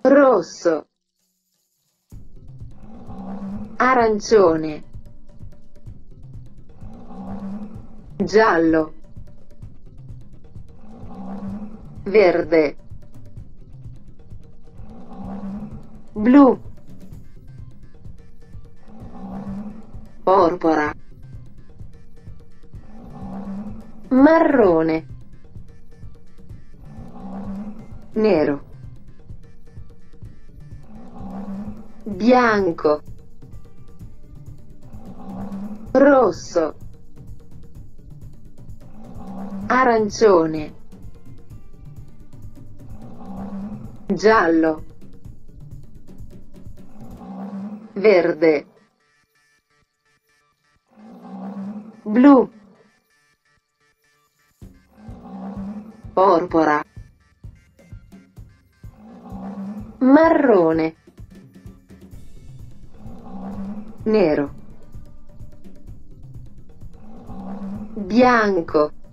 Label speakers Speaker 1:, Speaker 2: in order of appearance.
Speaker 1: rosso, arancione, giallo, verde, blu, porpora, marrone, nero, bianco, rosso, arancione, giallo, verde, blu, porpora, marrone, nero, bianco,